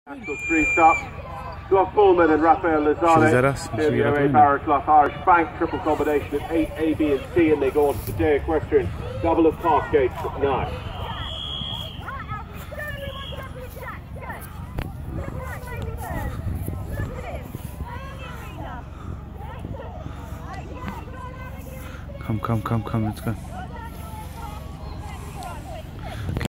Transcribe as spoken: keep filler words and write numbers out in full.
National three stop. Glock Pullman and Rafael Lozano. The O A Barrett Glock Irish Bank triple combination of eight A, B and C, and they go on to the day equestrian double of Cascades now. Come, come, come, come, let's go.